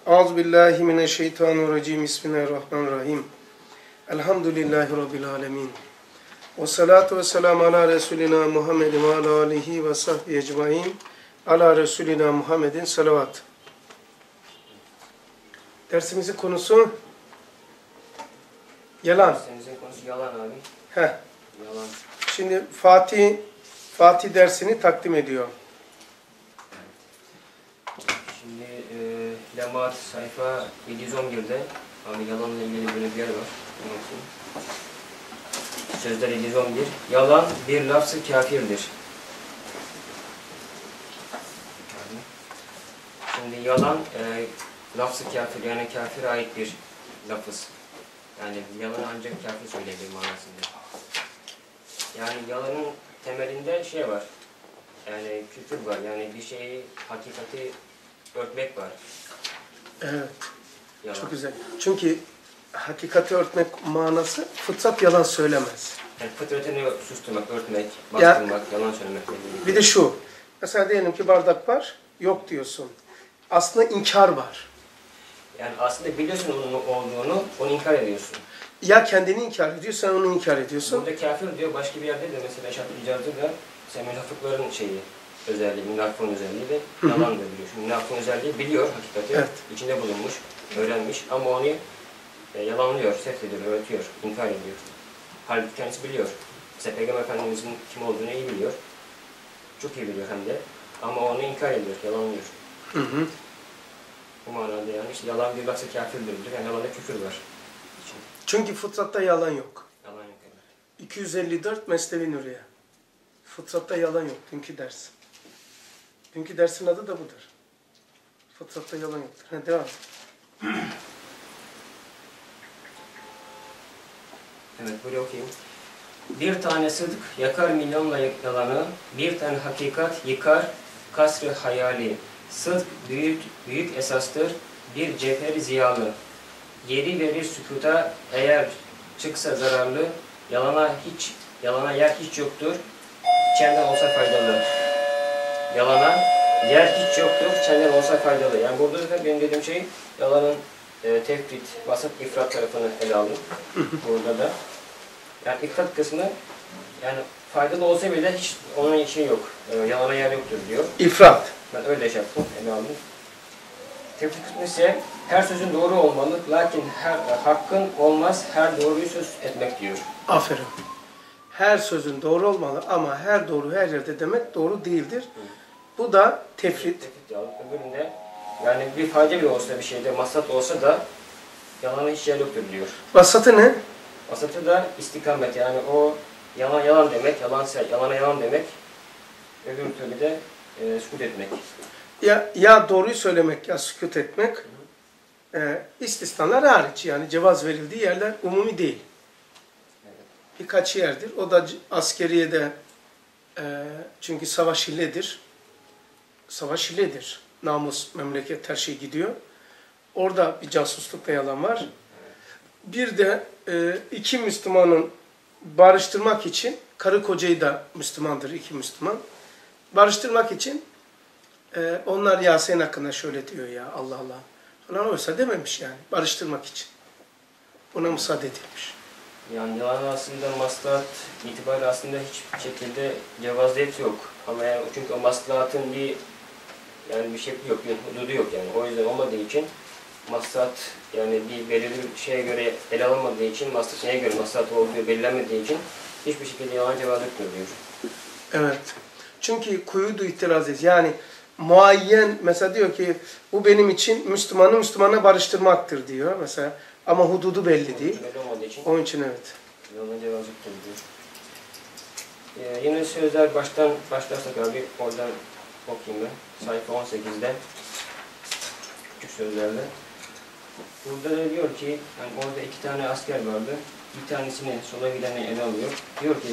Euzubillahimineşşeytanirracim. Bismillahirrahmanirrahim. Elhamdülillahi Rabbil alemin. Ve salatu ve selamu ala Resulina Muhammedin ve ala alihi ve sahbihi ecmain. Ala Resulina Muhammedin salavat. Dersimizin konusu yalan. Dersimizin konusu yalan abi. Heh. Yalan. Şimdi Fatih dersini takdim ediyor. Şimdi Lemaat sayfa 711'de abi yalanla ilgili böyle bir yer var. Unuttum. Sözler 711. Yalan bir lafz-ı kafirdir. Şimdi yalan lafz-ı kafir yani kafire ait bir lafız. Yani yalan ancak kafir söyleyebilir manasında. Yani yalanın temelinde şey var. Yani küfür var. Yani bir şeyi, hakikati örtmek var. Evet. Yalan. Çok güzel. Çünkü hakikati örtmek manası fıtrat yalan söylemez. Yani fıtratını susturmak, örtmek, bastırmak, yalan söylemek. Bir de şu. Mesela diyelim ki bardak var, yok diyorsun. Aslında inkar var. Yani aslında biliyorsun onun olduğunu, onu inkar ediyorsun. Ya kendini inkar ediyor, sen onu inkar ediyorsun. Burada kafir diyor, başka bir yerde de mesela Eşat-ı İcaz'da da münafıkların şeyi, özelliği, münafıkın özelliği de yalan da biliyor. Şimdi münafıkın özelliği biliyor hakikati, evet. İçinde bulunmuş, öğrenmiş ama onu yalanlıyor, ediyor, öğretiyor, inkar ediyor. Halbuki kendisi biliyor. Mesela Peygamber Efendimiz'in kim olduğunu iyi biliyor. Çok iyi biliyor hem de. Ama onu inkar ediyor, yalanlıyor. Bu manada yani işte yalan bir lafz-ı kafirdir. Yani yalanda küfür var. Çünkü fıtratta yalan yok. Yalan yok. Evet. 254 Mesnevi Nuriye. Fıtratta yalan yok. Dünkü ders. Dünkü dersin adı da budur. Fıtratta yalan yoktur. Ha, devam et. Evet, buraya okuyayım. Bir tane sıdk yakar milyonla yalanı, bir tane hakikat yıkar kasr-ı hayali. Sıdk büyük esastır, bir cevher ziyalı. Yeri verir sükuta, eğer çıksa zararlı, yalana yer hiç yoktur, içenden olsa faydalı. Yalana yer hiç yoktur, içenden olsa faydalı. Yani burada da benim dediğim şey, yalanın tefrit, vasat, ifrat tarafını ele aldım. Burada da. Yani ifrat kısmı, yani faydalı olsa bile hiç onun için yok. Yalana yer yoktur diyor. İfrat. Ben öyle şey yaptım, ele aldım. Tefrit kısmı ise her sözün doğru olmalı, lakin hakkın olmaz her doğruyu söz etmek diyor. Aferin. Her sözün doğru olmalı ama her doğru her yerde demek doğru değildir. Bu da tefrit. Öbüründe yani bir fayda bile olsa bir şeyde, maslahat olsa da yalana hiç yer yoktur diyor. Vasatı ne? Vasatı da istikamet, yani o yalan demek, yalana yalan demek, öbür türlü de sükut etmek. Ya doğruyu söylemek ya sükut etmek. İstisnalar hariç, yani cevaz verildiği yerler umumi değil. Birkaç yerdir. O da askeriyede çünkü savaş hilledir. Savaş hilledir. Namus, memleket, her şey gidiyor. Orada bir casuslukta yalan var. Bir de iki Müslümanın barıştırmak için, karı kocayı da Müslümandır, iki Müslüman. Barıştırmak için onlar Yasin hakkında şöyle diyor ya, Allah Allah. Falan oysa dememiş yani, barıştırmak için. Buna müsaade edilmiş. Yani yalan aslında maslahat itibariyle aslında hiçbir şekilde cevaziyet yok. Ama yani çünkü o maslahatın bir şekli yok, bir hududu yok yani. O yüzden olmadığı için maslahat yani bir belirli bir şeye göre ele alınmadığı için, maslahat neye göre maslahat olduğu belirlenmediği için hiçbir şekilde yalan cevaz etmiyor diyor. Evet. Çünkü kuyudu itiraz ediyor. Yani muayyen mesela diyor ki bu benim için Müslümana barıştırmaktır diyor mesela. Ama hududu belli değil. Onun için evet. Yalan cevaz etmiyor diyor. Yine sözler başlarsak abi oradan okuyayım ben. Sayfa 18'de küçük sözlerle. Burada da diyor ki, yani orada iki tane asker vardı. Bir tanesini sola gideni ele alıyor. Diyor ki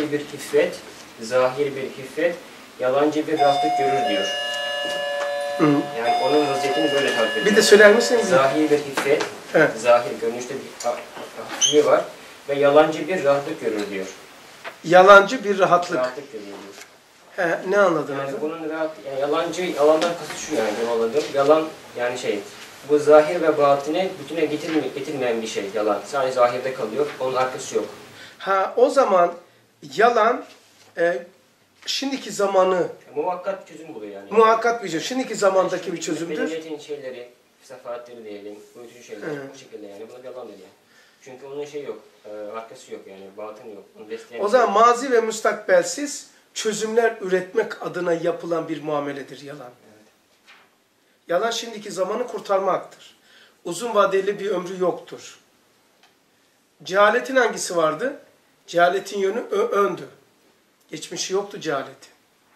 zahir bir hiffet, yalancı bir rahatlık görür diyor. Yani onun vaziyetini böyle tarif ediyor. Bir de söyler misin? Zahir bir hiffet, evet. Zahir görünüşte bir hafifliği var ve yalancı bir rahatlık görür diyor. Yalancı bir rahatlık. Rahatlık görür diyor. Ne anladın? Yani bunun yalandan kasıt şu yani anladım. Yalan yani bu zahir ve batine bütüne getirmeyen bir şey yalan. Sadece zahirde kalıyor. Onun arkası yok. O zaman yalan şimdiki zamanı Muhakkak çözüm buluyor yani. muhakkak bir çözüm. Şimdiki zamandaki bir çözümdür. Medeniyetin şeyleri, sefahatleri diyelim, uyutucu şeyler bu şekilde yani. Buna yalan dedi yani. Çünkü onun şey yok, arkası yok yani, batın yok. O zaman mazi ve müstakbelsiz çözümler üretmek adına yapılan bir muameledir yalan. Evet. Yalan şimdiki zamanı kurtarmaktır. Uzun vadeli bir ömrü yoktur. Cehaletin hangisi vardı? Cehaletin yönü öndü. Geçmişi yoktu cehaletin.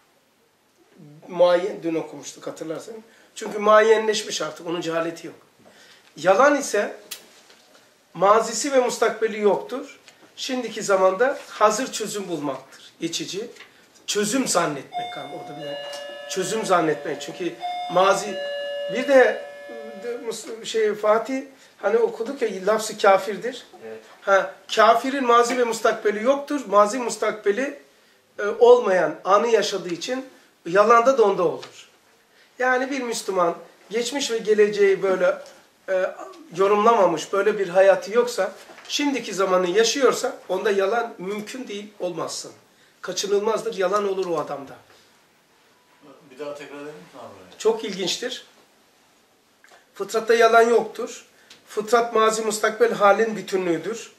Dün okumuştuk hatırlarsanız. Çünkü muayyenleşmiş artık, onun cehaleti yok. Yalan ise mazisi ve mustakbeli yoktur. Şimdiki zamanda hazır çözüm bulmaktır. Geçici. Çözüm zannetmek. Orada bir çözüm zannetmek. Çünkü mazi bir de Fatih hani okuduk ya lafz-ı kafirdir. Evet. Kafirin mazi ve mustakbeli yoktur. Mazi mustakbeli olmayan anı yaşadığı için yalanda da onda olur. Yani bir Müslüman geçmiş ve geleceği böyle yorumlamamış, böyle bir hayatı yoksa, şimdiki zamanı yaşıyorsa onda yalan mümkün değil, olmazsın. Kaçınılmazdır, yalan olur o adamda. Bir daha tekrar edelim mi abi? Çok ilginçtir. Fıtratta yalan yoktur. Fıtrat mazi mustakbel halin bütünlüğüdür.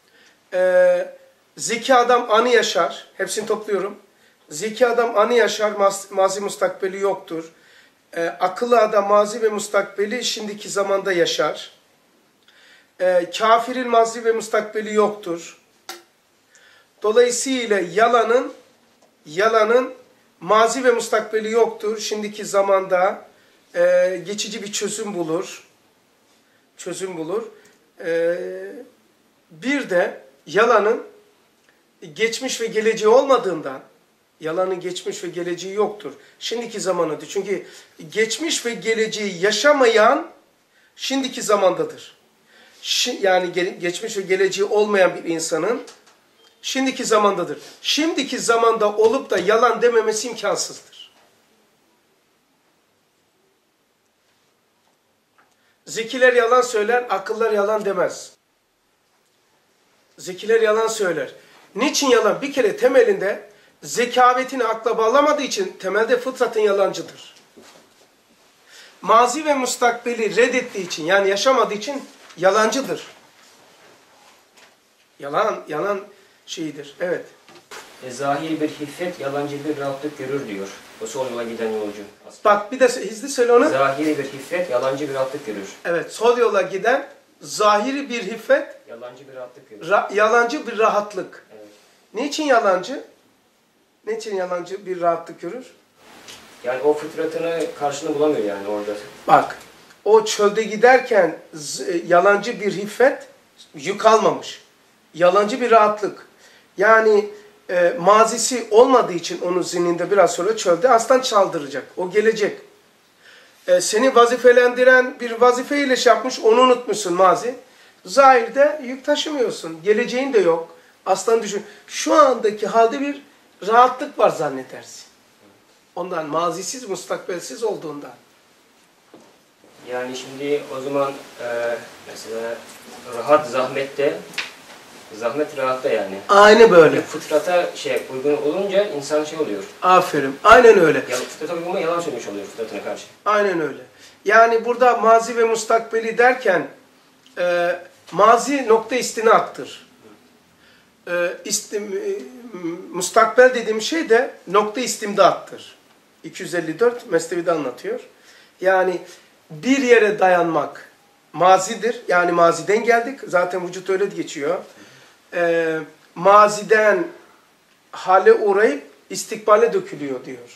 Zeki adam anı yaşar. Hepsini topluyorum. Zeki adam anı yaşar, mazi mustakbeli yoktur. Akıllı adam mazi ve mustakbeli şimdiki zamanda yaşar. Kafirin mazi ve mustakbeli yoktur. Dolayısıyla yalanın mazi ve mustakbeli yoktur. Şimdiki zamanda geçici bir çözüm bulur. Bir de yalanın geçmiş ve geleceği olmadığından, yalanın geçmiş ve geleceği yoktur. Şimdiki zamanıdır. Çünkü geçmiş ve geleceği yaşamayan şimdiki zamandadır. Yani geçmiş ve geleceği olmayan bir insanın şimdiki zamandadır. Şimdiki zamanda olup da yalan dememesi imkansızdır. Zekiler yalan söyler, akıllar yalan demez. Zekiler yalan söyler. Niçin yalan? Bir kere temelinde zekavetini akla bağlamadığı için temelde fıtratın yalancıdır. Mazi ve mustakbeli reddettiği için, yani yaşamadığı için yalancıdır. Yalan şeyidir. Evet. Zahiri bir hiffet, yalancı bir rahatlık görür diyor. O sol yola giden yolcu. Bak bir de hızlı söyle onu. Zahiri bir hiffet, yalancı bir rahatlık görür. Evet, sol yola giden zahiri bir hiffet, Yalancı bir rahatlık görür. yalancı bir rahatlık. Evet. Niçin yalancı? Niçin yalancı bir rahatlık görür? Yani o fıtratını karşılığını bulamıyor yani orada. Bak, o çölde giderken yalancı bir hiffet yük almamış. Yalancı bir rahatlık. Yani mazisi olmadığı için onun zihninde biraz sonra çölde aslan çaldıracak. O gelecek. Seni vazifelendiren bir vazifeyle yapmış, onu unutmuşsun mazi. Zahirde yük taşımıyorsun. Geleceğin de yok. Aslan düşün. Şu andaki halde bir rahatlık var zannedersin. Ondan mazisiz, mustakbelsiz olduğundan. Yani şimdi o zaman mesela rahat zahmette, zahmet rahatta yani. Aynı böyle. Fıtrata uygun olunca insan oluyor. Aferin. Aynen öyle. Fıtrata uygun yalan söylemiş oluyor fıtratına karşı. Aynen öyle. Yani burada mazi ve mustakbeli derken mazi nokta istinattır. Mustakbel dediğim şey de nokta istimdattır. 254 Mesnevi'de anlatıyor. Yani bir yere dayanmak mazidir. Yani maziden geldik. Zaten vücut öyle geçiyor. Maziden hale uğrayıp istikbale dökülüyor diyor.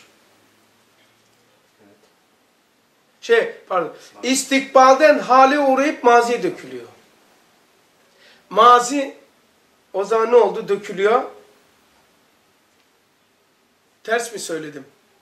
İstikbalden hale uğrayıp maziye dökülüyor. Mazi o zaman ne oldu? Dökülüyor. Ters mi söyledim?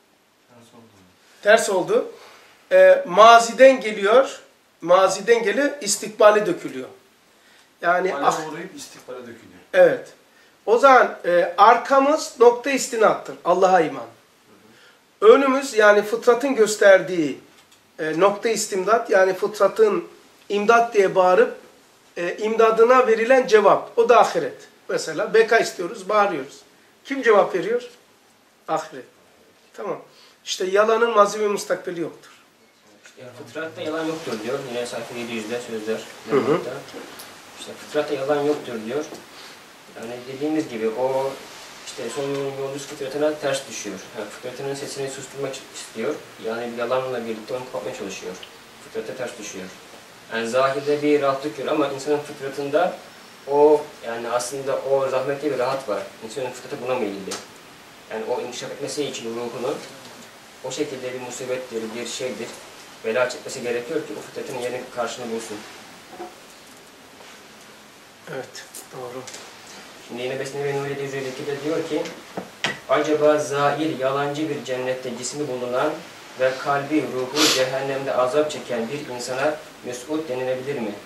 Ters oldu. Maziden geliyor. Maziden geliyor, istikbale dökülüyor. Yani hale uğrayıp istikbale dökülüyor. Evet. O zaman arkamız nokta istinattır. Allah'a iman. Önümüz yani fıtratın gösterdiği nokta istimdat, yani fıtratın imdat diye bağırıp imdadına verilen cevap. O da ahiret. Mesela beka istiyoruz, bağırıyoruz. Kim cevap veriyor? Ahiret. Tamam. İşte yalanın mazi ve mustakbeli yoktur. Yani fıtratta yalan yoktur diyor. Yine sayfa 700'de sözler. Hı hı. İşte fıtratta yalan yoktur diyor. Yani dediğimiz gibi o işte sonunun yolcusu fıtratına ters düşüyor. Yani fıtratının sesini susturmak istiyor. Yani yalanla birlikte onu kapatmaya çalışıyor. Fıtrata ters düşüyor. Yani zahirde bir rahatlık görüyor ama insanın fıtratında o yani aslında o rahmetli bir rahat var. İnsanın fıtratı buna meyilli. Yani o inkişaf etmesi için ruhunu o şekilde bir musibettir, bir şeydir. Bela çekmesi gerekiyor ki o fıtratın yerini karşını bulsun. Evet, doğru. Şimdi yine Besnevi Nuri'de 152'de diyor ki acaba zair, yalancı bir cennette cismi bulunan ve kalbi, ruhu cehennemde azap çeken bir insana mes'ud denilebilir mi?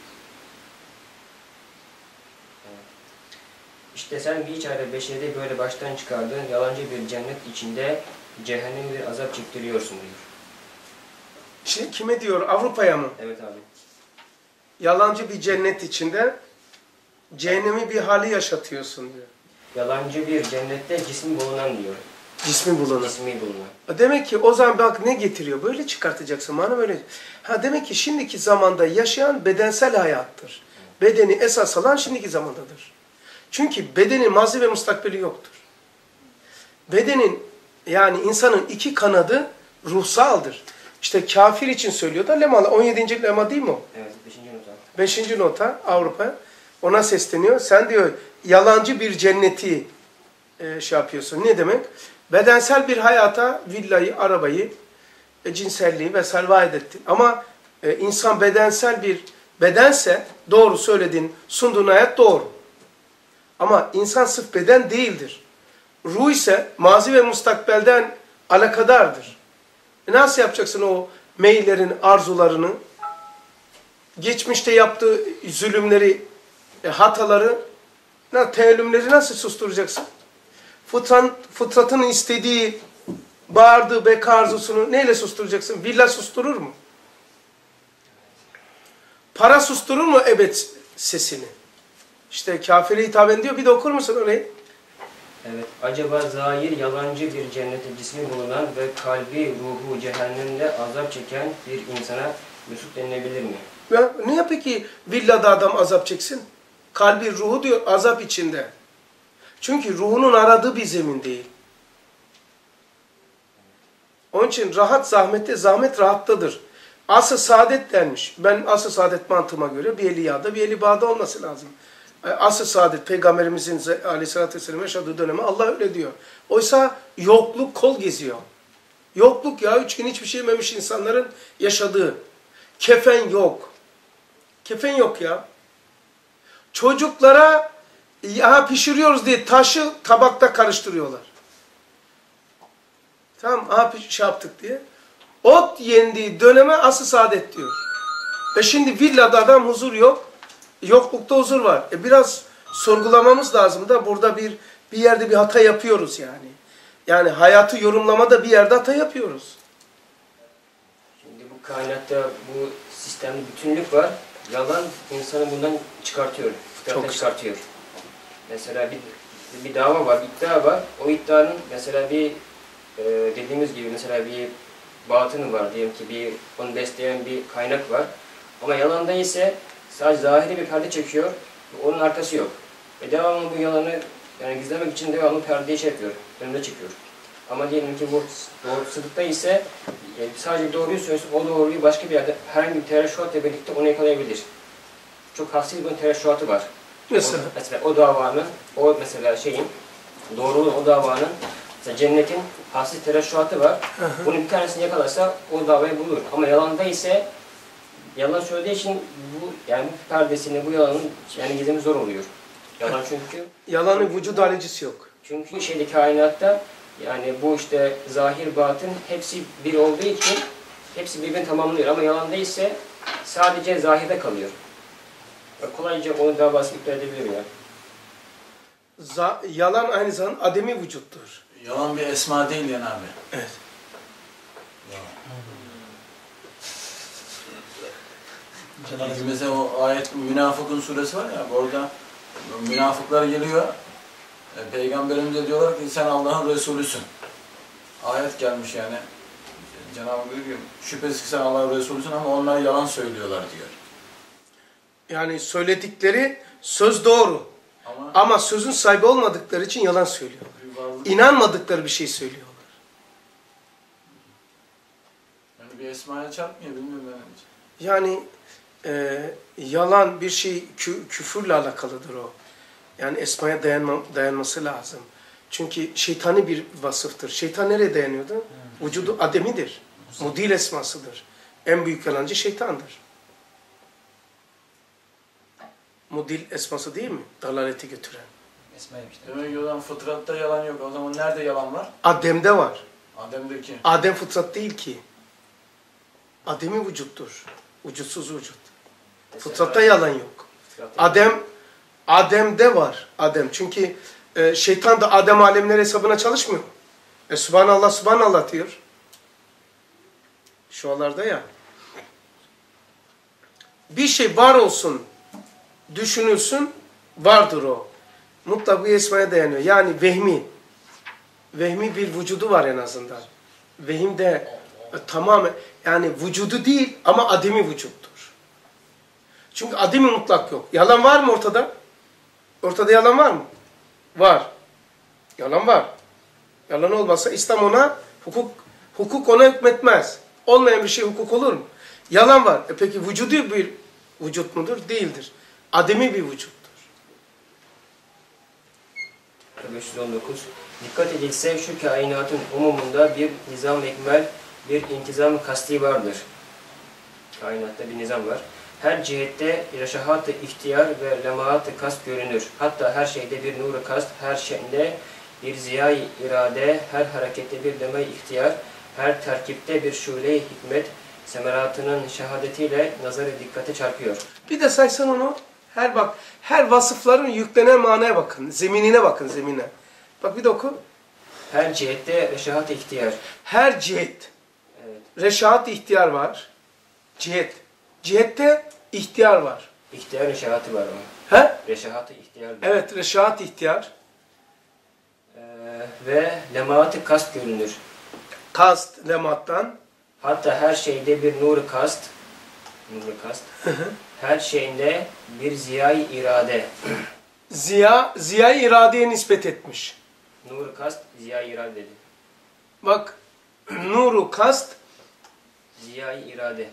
İşte sen bir çare beşeri böyle baştan çıkardığın yalancı bir cennet içinde cehennemi bir azap çektiriyorsun diyor. Şimdi kime diyor? Avrupa'ya mı? Evet abi. Yalancı bir cennet içinde cehennemi bir hali yaşatıyorsun diyor. Yalancı bir cennette cismi bulunan diyor. Cismi bulunan. Cismi bulunan. Demek ki o zaman bak ne getiriyor? Böyle çıkartacaksın bana böyle. Ha demek ki şimdiki zamanda yaşayan bedensel hayattır. Bedeni esas alan şimdiki zamandadır. Çünkü bedenin mazi ve mustakbeli yoktur. Bedenin yani insanın iki kanadı ruhsaldır. İşte kafir için söylüyor da lemalar. 17. lema değil mi o? Evet, 5. nota. 5. nota Avrupa. Ona sesleniyor. Sen diyor yalancı bir cenneti şey yapıyorsun. Ne demek? Bedensel bir hayata villayı, arabayı, cinselliği vesaire vaat ettin. Ama insan bedensel bir bedense doğru söylediğin, sunduğun hayat doğru. Ama insan sırf beden değildir. Ruh ise mazi ve mustakbelden alakadardır. Nasıl yapacaksın o meyillerin, arzularını? Geçmişte yaptığı zulümleri, hataları, teellümleri nasıl susturacaksın? Fıtratın istediği, bağırdığı beka arzusunu neyle susturacaksın? Villa susturur mu? Para susturur mu ebed sesini? İşte kafire hitaben diyor. Bir de okur musun orayı? Evet. Acaba zahir yalancı bir cennette cismi bulunan ve kalbi, ruhu cehennemde azap çeken bir insana mesut denilebilir mi? Ya, niye peki villada adam azap çeksin? Kalbi, ruhu diyor azap içinde. Çünkü ruhunun aradığı bir zemin değil. Onun için rahat zahmette, zahmet rahattadır. Asıl saadet denmiş. Ben asıl saadet mantığıma göre bir Eliya'da, bir Eliba'da olması lazım. Asıl saadet Peygamberimizin aleyhissalatü vesselam yaşadığı döneme Allah öyle diyor. Oysa yokluk kol geziyor. Yokluk ya 3 gün hiçbir şey yememiş insanların yaşadığı. Kefen yok. Kefen yok ya. Çocuklara ya pişiriyoruz diye taşı tabakta karıştırıyorlar. Tamam, şey yaptık diye. Ot yendiği döneme asıl saadet diyor. Şimdi villada adam huzur yok. Yoklukta huzur var. Biraz sorgulamamız lazım da burada bir yerde bir hata yapıyoruz yani. Yani hayatı yorumlamada bir yerde hata yapıyoruz. Şimdi bu kainatta bu sistemde bütünlük var. Yalan insanı bundan çıkartıyor. Fıtrattan çıkartıyor. Mesela bir dava var, bir iddia var. O iddianın mesela bir dediğimiz gibi mesela bir batını var. Diyelim ki onu besleyen bir kaynak var. Ama yalanda ise sadece zahiri bir perde çekiyor. Onun arkası yok. Devamlı bu yalanı yani gizlemek için devamlı perdeyi şey yapıyor. Önünde çekiyor. Ama diyelim ki bu sıdıkta ise sadece doğruyu söylüyorsun. O doğruyu başka bir yerde herhangi bir tereşşuatla birlikte onu yakalayabilir. Çok hassas bir tereşşuatı var. Mesela O davanın, o mesela doğruluğun o davanın, mesela cennetin hassas tereşşuatı var. Bunun bir tanesini yakalarsa o davayı bulur. Ama yalanda ise yalan söylediği için bu perdesini, bu yalanın gizemi zor oluyor. Yalan çünkü yalanın vücut alicisi yok. Çünkü kainatta bu işte zahir batın hepsi bir olduğu için hepsi birbirini tamamlıyor. Ama yalanda ise sadece zahirde kalıyor. Kolayca onun davasını iptal edebilir ya. Yalan aynı zamanda ademi vücuttur. Yalan bir esma değil yani abi. Evet. Mesela o ayet Münafıkun suresi var ya, orada münafıklar geliyor. Peygamberimize diyorlar ki sen Allah'ın Resulüsün. Ayet gelmiş yani. Cenab-ı Hak diyor ki şüphesiz ki sen Allah'ın Resulüsün ama onlar yalan söylüyorlar diyor. Yani söyledikleri söz doğru. Ama sözün sahibi olmadıkları için yalan söylüyorlar. İnanmadıkları bir şey söylüyorlar. Yani bir esmaya çarpmıyor, bilmiyorum ben. Yani yalan bir şey küfürle alakalıdır o. Yani esmaya dayanması lazım. Çünkü şeytani bir vasıftır. Şeytan nereye dayanıyordu? Vücudu ademidir. Mudil esmasıdır. En büyük yalancı şeytandır. Mudil esması değil mi? Dalalete götüren. Demek ki o zaman fıtratta yalan yok. O zaman nerede yalan var? Adem'de var. Adem'deki. Adem fıtrat değil ki. Adem'i vücuttur. Vücutsuz vücut. Fıtratta yalan yok. Adem'de var. Adem. Çünkü şeytan da Adem alemleri hesabına çalışmıyor. Subhanallah, Subhanallah diyor. Şualarda ya. Bir şey var olsun, düşünülsün, vardır o. Mutlak bir esmaya dayanıyor. Yani vehmi. Vehmi bir vücudu var en azından. Vehim de tamamen, yani vücudu değil ama ademi vücuttur. Çünkü ademi mutlak yok. Yalan var mı ortada? Ortada yalan var mı? Var. Yalan var. Yalan olmasa İslam ona, hukuk ona hükmetmez. Olmayan bir şey hukuk olur mu? Yalan var. Peki vücudu bir vücut mudur? Değildir. Ademi bir vücuttur. 519. Dikkat edilse şu kainatın umumunda bir nizam-ı ekmel, bir intizam-ı kasti vardır. Kainatta bir nizam var. Her cihette reşahat-ı ihtiyar ve lemaat-ı kast görünür. Hatta her şeyde bir nur-u kast, her şeyde bir ziya-i irade, her harekette bir lema-i ihtiyar, her terkipte bir şule-i hikmet, semeratının şehadetiyle nazarı dikkate çarpıyor. Bir de saysan onu, her vasıfların yüklenen manaya bakın, zeminine bakın, zemine. Bak bir de oku. Her cihette reşahat-ı ihtiyar. Her cihet. Evet. Reşahat ihtiyar var. Cihet. Cihette ihtiyar var. İhtiyar reşahatı var mı? He? Reşahat-ı ihtiyar. Evet, reşahat ihtiyar. Ve lemaat-ı kast görünür. Kast, lemattan. Hatta her şeyde bir nur-u kast. Nur-u kast. Her şeyinde bir ziya-i irade. Ziya-i iradeye nispet etmiş. Nur-u kast, ziya-i irade dedi. Bak, nuru kast, Ziya-i irade.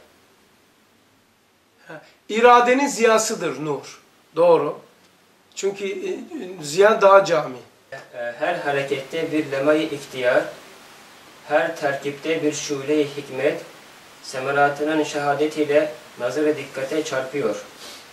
iradenin ziyasıdır nur. Doğru. Çünkü ziya daha cami. Her harekette bir lemay-i ihtiyar, her terkipte bir şule-i hikmet, semeratının şehadetiyle nazar-ı dikkate çarpıyor.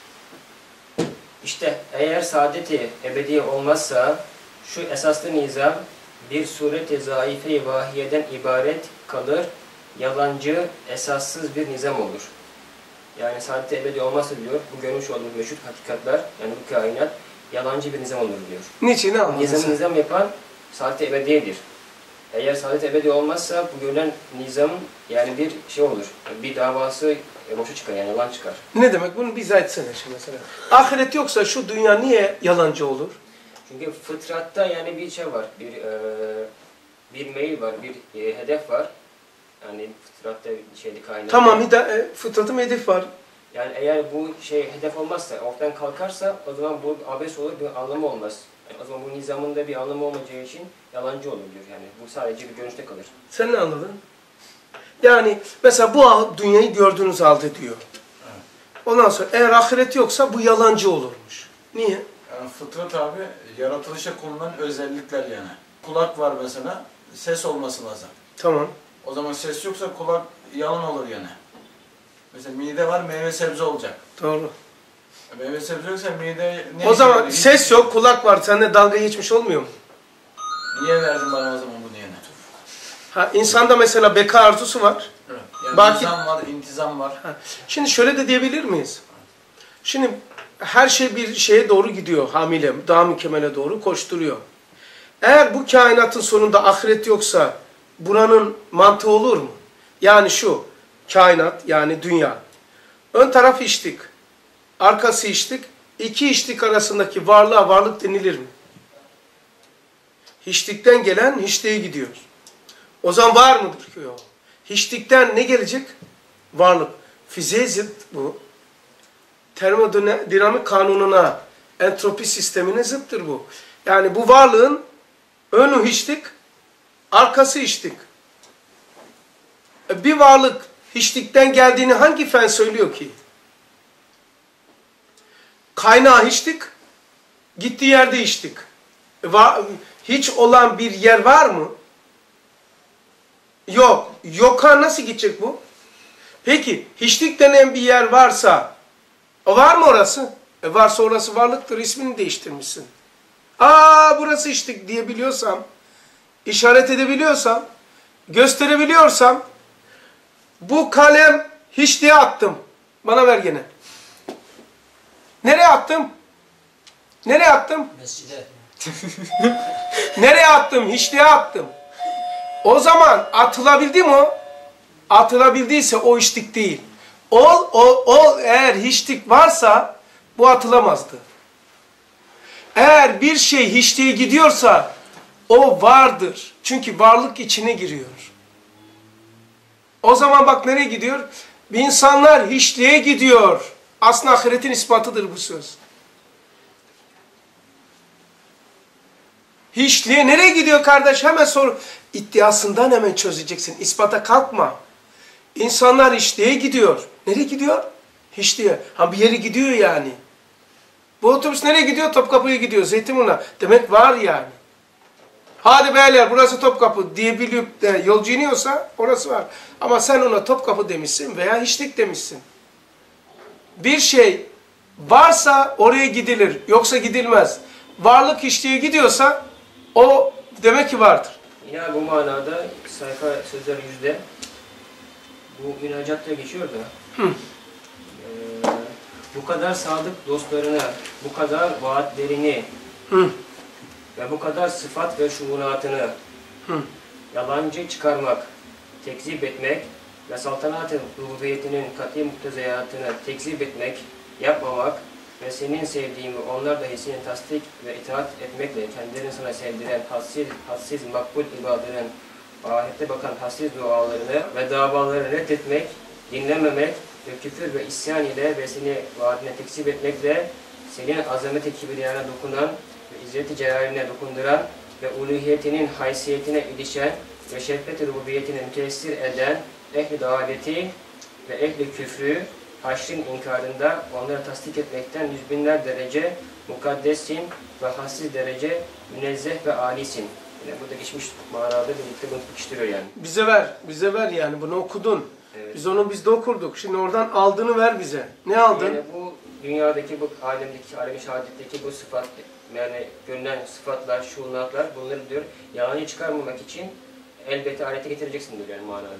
İşte eğer saadeti ebedi olmazsa şu esaslı nizam bir suret-i zaife-i vahiyeden ibaret kalır, yalancı, esassız bir nizam olur. Yani saadet ebedi olmazsa diyor, bu görmüş olduğumuz meşhur hakikatler, yani bu kainat, yalancı bir nizam olur diyor. Niçin? Nizam yapan saadet ebediyedir. Eğer saadet ebedi olmazsa bu görülen nizam yani bir şey olur, bir davası boşa çıkar, yani yalan çıkar. Ne demek? Bunu bir izah etsene şimdi mesela. Ahiret yoksa şu dünya niye yalancı olur? Çünkü fıtratta yani bir şey var, bir meyil var, bir hedef var. Yani fıtratta kainatta. Tamam, fıtratım hedef var. Yani eğer bu hedef olmazsa, ortadan kalkarsa o zaman bu abes olur, bir anlamı olmaz. Yani o zaman bu nizamın da bir anlamı olmayacağı için yalancı olur diyor. Yani bu sadece bir görünüşte kalır. Sen ne anladın? Yani mesela bu dünyayı gördüğünüz halde diyor. Ondan sonra eğer ahiret yoksa bu yalancı olurmuş. Niye? Yani fıtrat abi yaratılışa konulan özellikler yani. Kulak var mesela, ses olması lazım. Tamam. O zaman ses yoksa kulak yalan olur yani. Mesela mide var, meyve sebze olacak. Doğru. Meyve sebze yoksa mide ne? O zaman ses yok, kulak var. Seninle dalga geçmiş olmuyor mu? Niye verdin bana o zaman bunu yani? İnsanda mesela beka arzusu var. Evet. Yani Baki... nizam var, intizam var. Şimdi şöyle de diyebilir miyiz? Şimdi her şey bir şeye doğru gidiyor, hamile, daha mükemmele doğru koşturuyor. Eğer bu kainatın sonunda ahiret yoksa buranın mantığı olur mu? Yani şu, kainat yani dünya. Ön taraf hiçlik, arkası hiçlik. İki hiçlik arasındaki varlığa varlık denilir mi? Hiçlikten gelen hiçliğe gidiyor. O zaman var mıdır ki o? Hiçlikten ne gelecek? Varlık. Fiziğe zıt bu. Termodinamik kanununa, entropi sistemine zıttır bu. Yani bu varlığın önü hiçlik, arkası hiçlik. Bir varlık hiçlikten geldiğini hangi fen söylüyor ki? Kaynağı hiçlik, gittiği yerde hiçlik. Hiç olan bir yer var mı? Yok. Yoka nasıl gidecek bu? Peki hiçlik denen bir yer varsa, var mı orası? Varsa orası varlıktır, ismini değiştirmişsin. Burası hiçlik diyebiliyorsam, işaret edebiliyorsam, gösterebiliyorsam, bu kalem hiçliğe attım. Bana ver gene. Nereye attım? Nereye attım? Mescide. Nereye attım? Hiçliğe attım. O zaman atılabildi mi o? Atılabildiyse o hiçlik değil. Eğer hiçlik varsa bu atılamazdı. Eğer bir şey hiçliğe gidiyorsa o vardır. Çünkü varlık içine giriyor. O zaman bak nereye gidiyor? İnsanlar hiçliğe gidiyor. Aslında ahiretin ispatıdır bu söz. Hiçliğe nereye gidiyor kardeş? Hemen sor. İddiasından hemen çözeceksin. İspata kalkma. İnsanlar hiçliğe gidiyor. Nereye gidiyor? Hiçliğe. Bir yere gidiyor yani. Bu otobüs nereye gidiyor? Topkapı'ya gidiyor. Zeytinburnu'na. Demek var yani. Hadi beyler burası Topkapı diyebilip de yolcu iniyorsa orası var. Ama sen ona Topkapı demişsin veya hiçlik demişsin. Bir şey varsa oraya gidilir. Yoksa gidilmez. Varlık hiçliğe gidiyorsa o demek ki vardır. Yine bu manada sayfa sözler yüzde bu münacatta geçiyor da bu kadar sadık dostlarına, bu kadar vaatlerini ve bu kadar sıfat ve şuunatını yalancı çıkarmak, tekzip etmek ve saltanat-ı rububiyetinin kat'i muktezayatını tekzip etmek, yapmamak ve senin sevdiğin ve onlar dahi seni tasdik ve itaat etmekle kendilerini sana sevdiren hadsiz makbul ibadının ahirette bakan hadsiz dualarını ve davalarını reddetmek, dinlememek ve küfür ve isyan ile ve seni vaadine tekzip etmekle senin azamet-i kibriyana dokunan ve izzet-i celaline dokunduran ve uluhiyetinin haysiyetine ilişen ve şefkat-i rububiyetine müteessir eden ehli davaleti ve ehli küfrü haşrin inkarında onları tasdik etmekten yüz binler derece mukaddessin ve hassiz derece münezzeh ve alisin. Yani burada geçmiş manada birlikte bunu pekiştiriyor yani. Bize ver yani bunu okudun. Evet. Biz de okurduk. Şimdi oradan aldığını ver bize. Ne aldın? Yani bu dünyadaki, bu alemdeki, alem-i şehadetteki bu sıfat, yani görünen sıfatlar, şuunatlar bunları diyor yalanı çıkarmamak için elbette alete getireceksin diyor yani manada.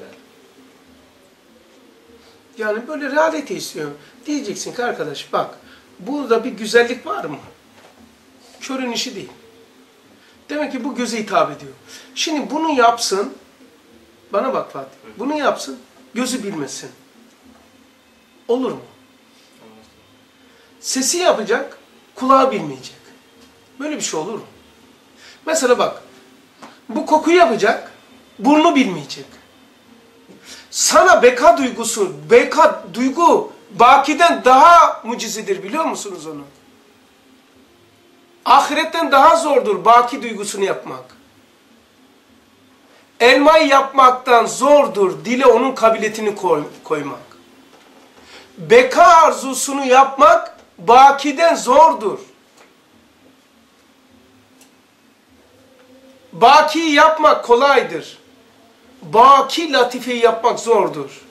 Yani böyle realite istiyorum. Diyeceksin ki arkadaş bak burada bir güzellik var mı? Körün işi değil. Demek ki bu göze hitap ediyor. Şimdi bunu yapsın. Bana bak Fatih. Bunu yapsın. Gözü bilmesin. Olur mu? Sesi yapacak. Kulağı bilmeyecek. Böyle bir şey olur mu? Mesela bak. Bu kokuyu yapacak. Burnu bilmeyecek. Sana beka duygusu, beka duygu bakiden daha mucizedir biliyor musunuz onu? Ahiretten daha zordur baki duygusunu yapmak. Elmayı yapmaktan zordur dile onun kabiliyetini koymak. Beka arzusunu yapmak bakiden zordur. Bakiyi yapmak kolaydır. Baki latifeyi yapmak zordur.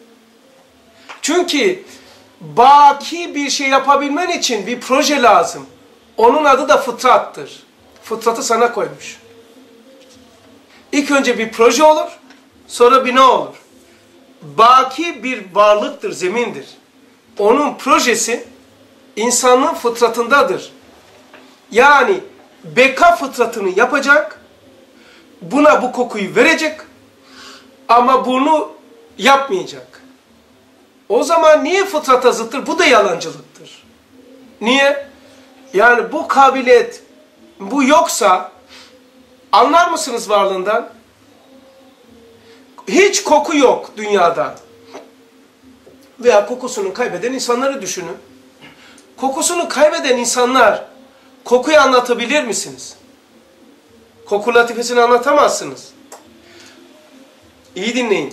Çünkü baki bir şey yapabilmen için bir proje lazım. Onun adı da fıtrattır. Fıtratı sana koymuş. İlk önce bir proje olur, sonra bir ne olur? Baki bir varlıktır, zemindir. Onun projesi insanlığın fıtratındadır. Yani beka fıtratını yapacak, buna bu kokuyu verecek ama bunu yapmayacak. O zaman niye fıtrata zıttır? Bu da yalancılıktır. Niye? Yani bu kabiliyet, bu yoksa anlar mısınız varlığından? Hiç koku yok dünyada. Veya kokusunu kaybeden insanları düşünün. Kokusunu kaybeden insanlar kokuyu anlatabilir misiniz? Koku latifesini anlatamazsınız. İyi dinleyin.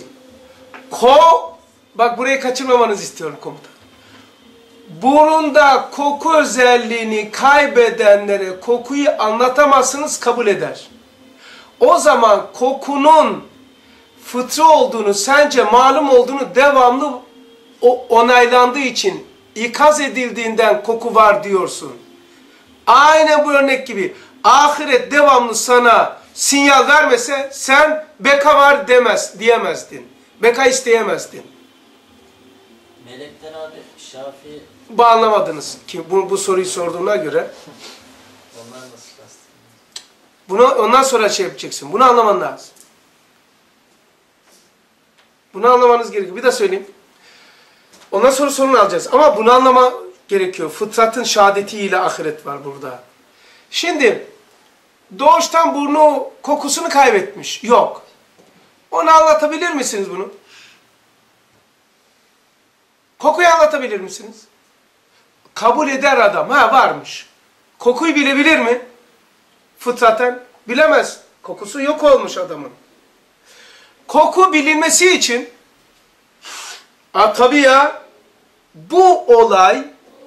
Bak burayı kaçırmamanızı istiyorum komutan. Burunda koku özelliğini kaybedenlere kokuyu anlatamazsınız, kabul eder. O zaman kokunun fıtri olduğunu, sence malum olduğunu devamlı onaylandığı için, ikaz edildiğinden koku var diyorsun. Aynen bu örnek gibi. Ahiret devamlı sana sinyal vermese sen beka var diyemezdin. Beka isteyemezdin. Melekler abi Şafii... Bu anlamadınız ki bu soruyu sorduğuna göre. Onlar nasıl kastediyor? Ondan sonra şey yapacaksın. Bunu anlaman lazım. Bunu anlamanız gerekiyor. Bir de söyleyeyim. Ondan sonra sorunu alacağız. Ama bunu anlama gerekiyor. Fıtratın şehadetiyle ahiret var burada. Şimdi doğuştan burnu kokusunu kaybetmiş. Yok. Onu anlatabilir misiniz bunu? Kokuyu anlatabilir misiniz? Kabul eder adam. Ha varmış. Kokuyu bilebilir mi? Fıtraten bilemez. Kokusu yok olmuş adamın. Koku bilinmesi için tabii ya bu olay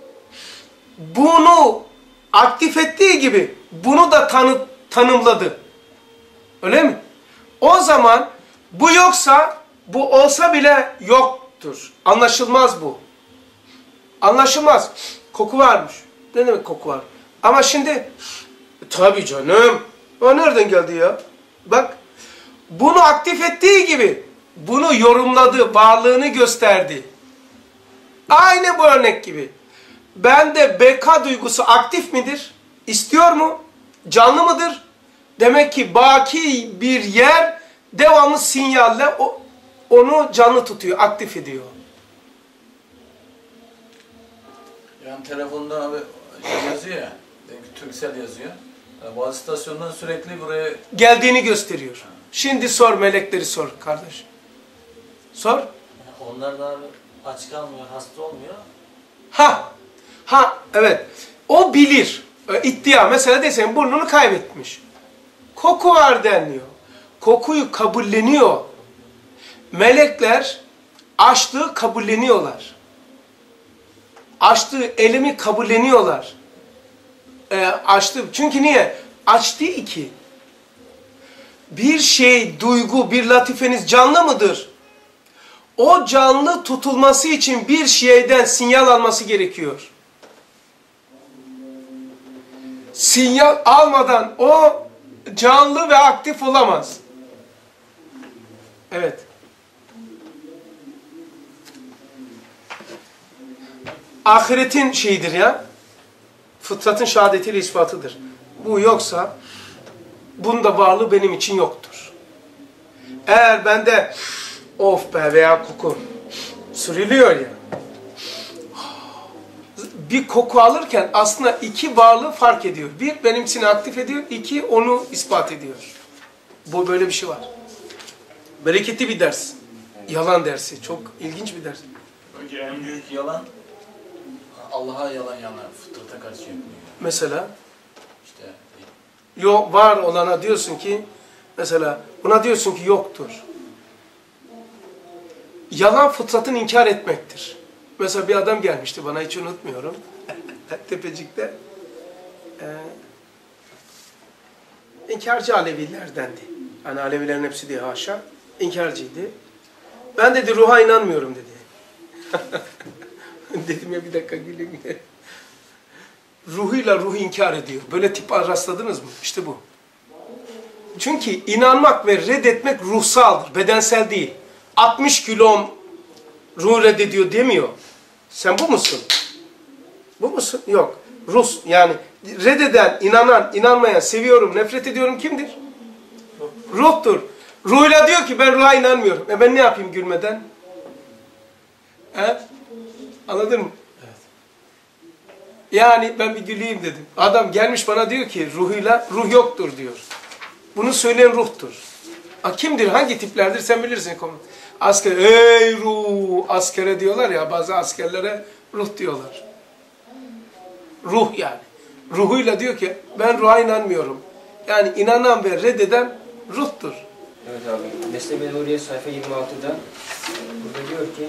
bunu aktif ettiği gibi bunu da tanımladı. Öyle mi? O zaman bu yoksa bu olsa bile yoktur. Anlaşılmaz bu. Anlaşılmaz. Koku varmış. Ne demek koku var? Ama şimdi tabii canım. O nereden geldi ya? Bak bunu aktif ettiği gibi bunu yorumladı, varlığını gösterdi. Aynı bu örnek gibi. Bende beka duygusu aktif midir? İstiyor mu? Canlı mıdır? Demek ki baki bir yer devamlı sinyalle onu canlı tutuyor, aktif ediyor. Yani telefonda abi yazıyor ya, Turkcell yazıyor. Yani bazı istasyondan sürekli buraya... Geldiğini gösteriyor. Şimdi sor, melekleri sor kardeş. Sor. Yani onlar da abi aç kalmıyor, hasta olmuyor. Evet. O bilir. İddia. Mesela desem burnunu kaybetmiş. Koku var deniliyor. Kokuyu kabulleniyor. Melekler açlığı kabulleniyorlar. Açtığı elimi kabulleniyorlar. Açtı. Çünkü niye? Aç değil ki. Bir şey, duygu, bir latifeniz canlı mıdır? O canlı tutulması için bir şeyden sinyal alması gerekiyor. Sinyal almadan o canlı ve aktif olamaz. Evet. Ahiretin şeyidir ya. Fıtratın şehadetiyle ispatıdır. Bu yoksa bunun da varlığı benim için yoktur. Eğer bende of be veya koku sürülüyor ya. Bir koku alırken aslında iki varlığı fark ediyor. Bir benimsini aktif ediyor, iki onu ispat ediyor. Bu böyle bir şey var. Bereketli bir ders. Yalan dersi. Çok ilginç bir ders. Önce en büyük yalan Allah'a yalan fıtrata karşı yapıyor. Mesela İşte yok var olana diyorsun ki mesela buna diyorsun ki yoktur. Yalan fıtratın inkar etmektir. Mesela bir adam gelmişti bana, hiç unutmuyorum. Tepecik'te. İnkarcı Alevilerdendi. Hani Alevilerin hepsi diye haşa. İnkarcıydı. Ben dedi ruha inanmıyorum dedi. Dedim ya bir dakika güleyim. Ruhuyla ruhu inkar ediyor. Böyle tip rastladınız mı? İşte bu. Çünkü inanmak ve reddetmek ruhsaldır, bedensel değil. 60 kilom ruh reddediyor demiyor. Sen bu musun? Bu musun? Yok. Ruh yani reddeden, inanan, inanmayan, seviyorum, nefret ediyorum kimdir? Ruhtur. Ruhuyla diyor ki ben ruha inanmıyorum. Ben ne yapayım gülmeden? He? Anladın mı? Evet. Yani ben bir güleyim dedim. Adam gelmiş bana diyor ki ruhuyla ruh yoktur diyor. Bunu söyleyen ruhtur. Kimdir? Hangi tiplerdir? Sen bilirsin. Asker, ey ruh! Askere diyorlar ya, bazı askerlere ruh diyorlar. Ruh yani. Ruhuyla diyor ki ben ruha inanmıyorum. Yani inanan ve reddeden ruhtur. Evet abi. Mesnevi Nuriye sayfa 26'da burada diyor ki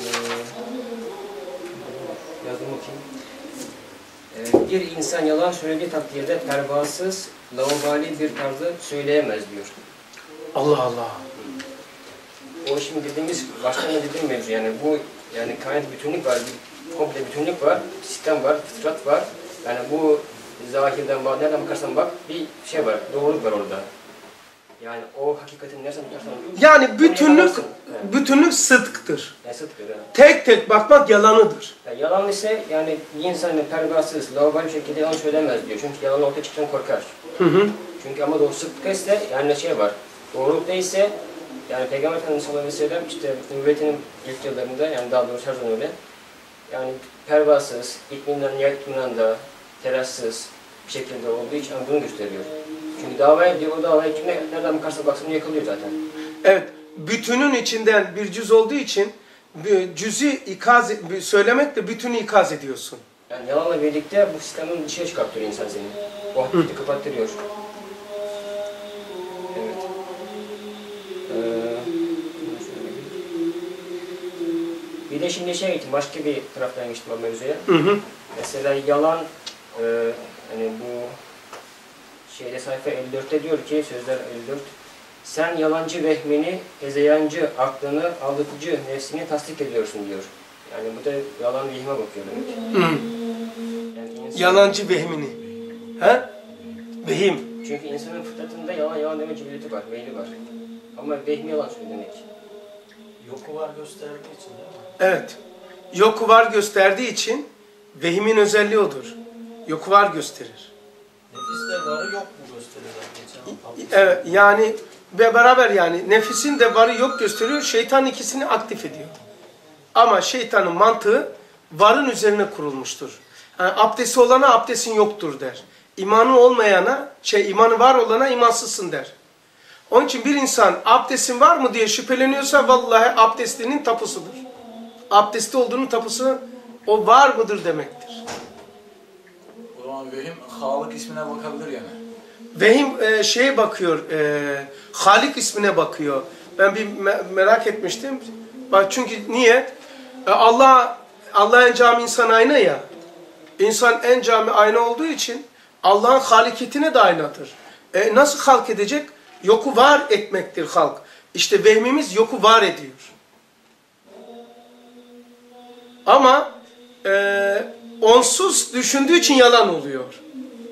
yazdım okuyayım. Bir insan yalan söylediği takdirde pervasız, laubali bir tarzı söyleyemez diyor. Allah Allah. O şimdi dediğimiz, baştan da dediğim mevzu yani bu yani kainat bütünlük var, bir komple bütünlük var, sistem var, fıtrat var. Yani bu zahirden bak, nereden bakarsan bak bir şey var, doğruluk var orada. Yani o hakikatin nereden bakarsan Yani bütünlük sıdktır. yani sıdktır. Yani. Tek tek bakmak yalanıdır. Yani yalan ise yani bir insan pervasız, laubali bir şekilde yalan söylemez diyor. Çünkü yalan ortaya çıktıktan korkar. Çünkü ama doğru sıdkı ise yani şey var, doğruluk ise yani Peygamber Efendimiz sallallahu aleyhi ve sellem işte nübüvvetinin ilk yıllarında yani daha doğrusu her zaman öyle. Yani pervasız, itminanda, telassız bir şekilde olduğu için bunu gösteriyor. Çünkü davaya diyor, o davaya kime nereden bakarsa baksın yakalıyor zaten. Evet, bütünün içinden bir cüz olduğu için cüzü söylemekle bütünü ikaz ediyorsun. Yani yalanla birlikte bu sistemin dışarı çıkartıyor insan seni. O hakikati kapattırıyor. Evet. Bir de şimdi geçtim, başka bir taraftan geçtim o mevzuya. Mesela yalan, hani bu şeyde sayfa 54'te diyor ki, sözler 54, sen yalancı vehmini, hezeyancı aklını, aldatıcı nefsini tasdik ediyorsun diyor. Yani bu da yalan vehime bakıyor demek. Yani insan, Yalancı vehmini. He? Vehim. çünkü insanın fıtratında yalan deme cibilleti var, meyli var. Ama vehmi yalan söylüyor demek. Yoku var gösterdiği için değil mi? Evet. Yoku var gösterdiği için vehimin özelliği odur. Yoku var gösterir. Nefis de varı yok mu gösteriyor? Evet, yani ve beraber yani nefisin de varı yok gösteriyor, şeytan ikisini aktif ediyor. Ama şeytanın mantığı varın üzerine kurulmuştur. Yani abdesti olana abdestin yoktur der. İmanı olmayana, imanı var olana imansızsın der. Onun için bir insan abdestin var mı diye şüpheleniyorsa vallahi abdestinin tapusudur. Abdesti olduğunun tapusu o var mıdır demektir. O zaman vehim Halık ismine bakabilir yani. Vehim şeye bakıyor, Halik ismine bakıyor. Ben bir merak etmiştim. Bak çünkü niye? Allah'ın cami insan ayna ya. İnsan en cami ayna olduğu için Allah'ın halikiyetine de aynadır. Nasıl halk edecek? Yoku var etmektir halk. İşte vehmimiz yoku var ediyor. Ama onsuz düşündüğü için yalan oluyor.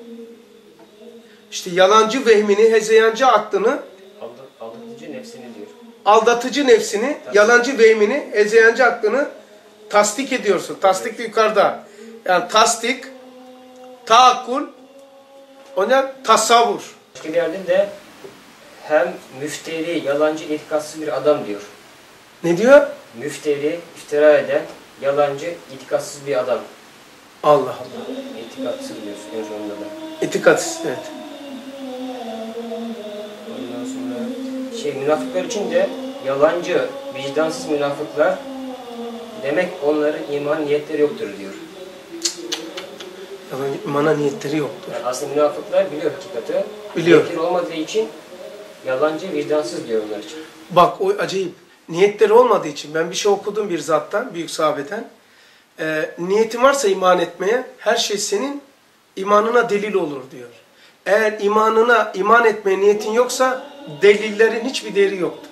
İşte yalancı vehmini, hezeyancı aklını, Aldatıcı nefsini diyor. aldatıcı nefsini, yalancı vehmini, hezeyancı aklını tasdik ediyorsun. Tasdik de yukarıda. Yani tasdik, taakkul, ona tasavvur. Başka bir yerde de hem müfteri, yalancı, itikatsız bir adam diyor. Ne diyor? Müfteri, iftira eden, yalancı, itikatsız bir adam. Allah Allah. İtikatsız diyor en sonunda da. İtikatsız, evet. Ondan sonra münafıklar için de yalancı, vicdansız münafıklar demek onların iman niyetleri yoktur diyor. Yalancı, imana niyetleri yoktur. Yani aslında münafıklar biliyor hakikati. Biliyor. Niyetleri olmadığı için yalancı, vicdansız diyor onlar için. Bak o acayip. Niyetleri olmadığı için ben bir şey okudum bir zattan, büyük sahabeden. Niyetin varsa iman etmeye her şey senin imanına delil olur diyor. Eğer iman etmeye niyetin yoksa delillerin hiçbir değeri yoktur.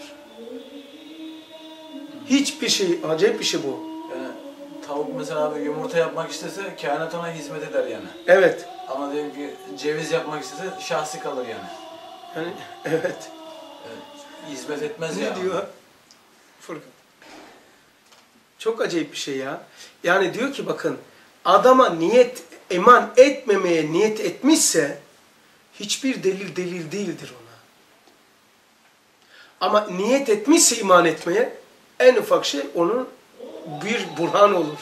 Hiçbir şey, acayip bir şey bu. Yani tavuk mesela abi yumurta yapmak istese kainat ona hizmet eder yani. Evet. Ama diyelim ki ceviz yapmak istese şahsi kalır yani. Yani evet. Hizmet etmez Ne yani. diyor? Furkan. Çok acayip bir şey ya. Yani diyor ki bakın adama iman etmemeye niyet etmişse hiçbir delil değildir ona. Ama niyet etmişse iman etmeye en ufak şey onun bir burhan olur.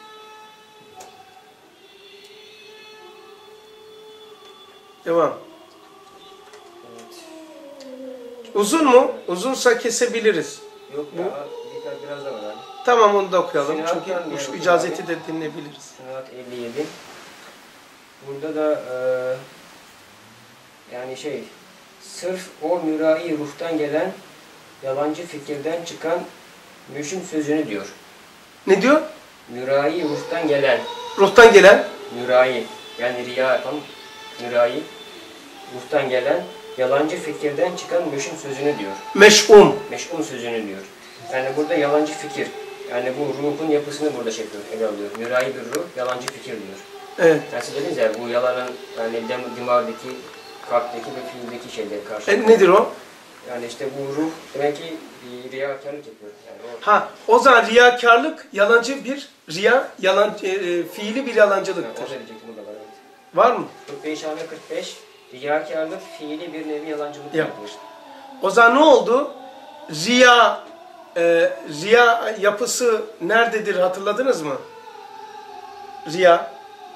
Devam. Evet. Uzun mu? Uzunsa kesebiliriz. Yok ya, biraz da var abi. Tamam, onu da okuyalım. Sınav Çünkü yani şu okuyalım icazeti abi. de dinleyebiliriz. Sınav 57. Burada da yani sırf o mürai ruhtan gelen yalancı fikirden çıkan müşüm sözünü diyor. Ne diyor? Mürai ruhtan gelen, Ruhtan gelen. mürai yani riya yapan mürai ruhtan gelen yalancı fikirden çıkan müşüm sözünü diyor. Meş'um. Meş'um sözünü diyor. Yani burada yalancı fikir. Yani bu ruhun yapısını burada yapıyor, ele alıyor. Mürai bir ruh, yalancı fikir diyor. Evet. Yani siz dediniz ya, bu yalanın yani dimağdaki, kalpteki ve fiildeki şeyleri karşı. Nedir o? Yani işte bu ruh demek ki riyakarlık yapıyor. Yani o, Ha, o zaman riyakarlık yalancı bir fiili bir yani yalancılıktır. o diyecektim burada var. Evet. Var mı? 45 hamle 45, riyakarlık fiili bir nevi yalancılık Yap. yapıyor. O zaman ne oldu? Riya yapısı nerededir, hatırladınız mı? Riya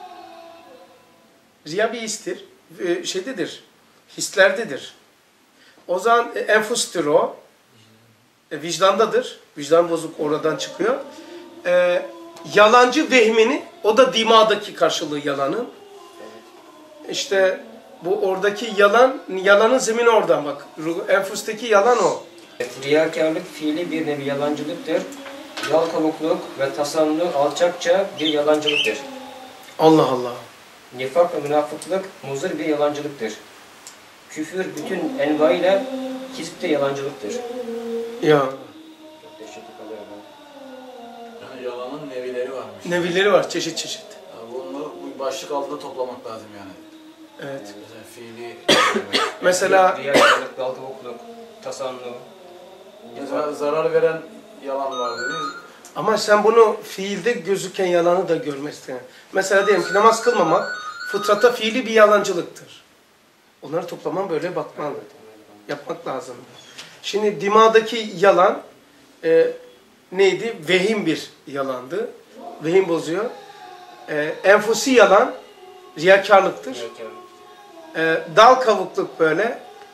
bir histir. Şeydedir. Hislerdedir. O zaman enfustur o. Vicdandadır. Vicdan bozuk oradan çıkıyor. Yalancı vehmini, o da dimadaki karşılığı yalanın. İşte bu oradaki yalanın zemini oradan bak. Enfusteki yalan o. Evet, riyakarlık fiili bir nevi yalancılıktır. Yalkavukluk ve tasannu alçakça bir yalancılıktır. Allah Allah. Nifak ve münafıklık muzır bir yalancılıktır. Küfür bütün envaiyle kisp de yalancılıktır. Ya. Çok teşekkür ederim. Yani yalanın nevileri varmış. Nevileri var çeşit çeşit. Yani bunları bu başlık altında toplamak lazım yani. Evet. Yani mesela fiili... Mesela Riyakarlık, yalkavukluk, tasannu. mesela zarar veren yalan var dediniz. ama sen bunu fiilde gözüken yalanı da görmezsin. Mesela diyelim ki namaz kılmamak fıtrata fiili bir yalancılıktır. Onları toplaman böyle bakman, yapmak lazım. Şimdi dimadaki yalan neydi? Vehim bir yalandı. Vehim bozuyor. Enfusi yalan riyakarlıktır. Riyakarlık. Dal kavukluk böyle.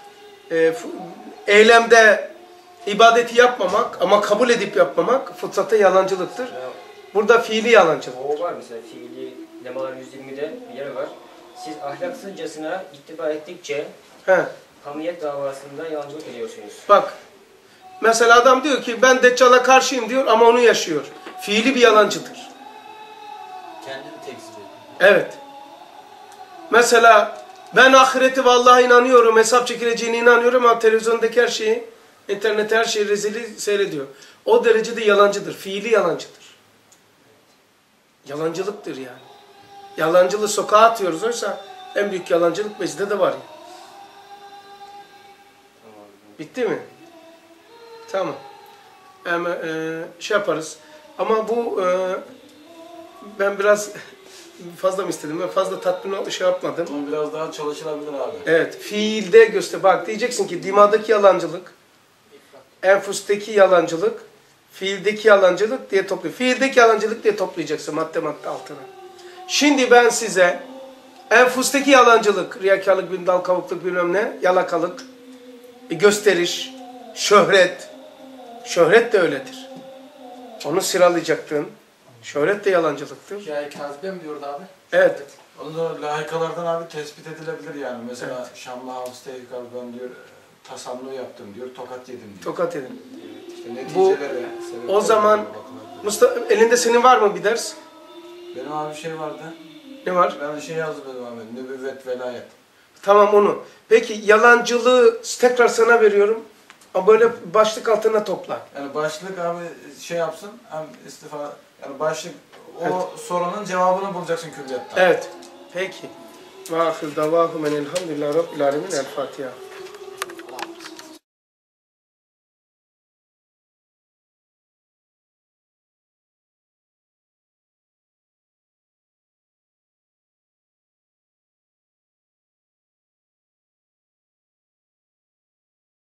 Eylemde ibadeti yapmamak ama kabul edip yapmamak fıtrata yalancılıktır. Ya, Burada fiili yalancılık. o var mesela fiili lemalar 120'de bir yer var. Siz ahlaksızcasına ittiba ettikçe He. hamiyet davasında yalancılık ediyorsunuz. Bak. Mesela adam diyor ki ben Deccal'a karşıyım diyor ama onu yaşıyor. Fiili bir yalancıdır. Kendini tekzip ediyor. Evet. Mesela ben ahireti vallahi inanıyorum, hesap çekileceğine inanıyorum ama televizyondaki her şeyi, internette her şeyi rezili seyrediyor. O derecede yalancıdır. Fiili yalancıdır. Yalancılıktır yani. Yalancılığı sokağa atıyoruz. Oysa en büyük yalancılık bizde de var ya. Bitti mi? Tamam. Hemen yaparız. Ama bu ben biraz fazla mı istedim? Ben fazla tatmin yapmadım. Ama biraz daha çalışılabilir abi. Evet. Fiilde göster. Bak diyeceksin ki dimadaki yalancılık, enfusteki yalancılık, fiildeki yalancılık diye topluyor. Fiildeki yalancılık diye toplayacaksın madde altına. Şimdi ben size enfusteki yalancılık, riyakarlık, bin dal kavukluk bilmem ne, yalakalık, gösteriş, şöhret. Şöhret de öyledir. Onu sıralayacaktın. Şöhret de yalancılıktır. Hikaye kazibe mi diyordu abi? Evet. Onu da layıkalardan abi tespit edilebilir yani. Mesela Şamlı Havuz Tevfik abi ben diyor tasannu yaptım diyor, tokat yedim diyor. Tokat edin. İşte neticelere, Bu- sebeplerine o zaman bakılabilir. Mustafa, elinde senin var mı bir ders? Benim abi bir şey vardı. Ne var? Ben şey yazdım abi. Nübüvvet, velayet. Tamam onu. Peki yalancılığı tekrar sana veriyorum. Ama böyle başlık altına topla. Yani başlık abi şey yapsın, hem istifa, yani başlık o Evet. sorunun cevabını bulacaksın külliyetten. Evet. Peki. Ve ahir davahum enelhamdülillah rabbil alemin. El Fatiha.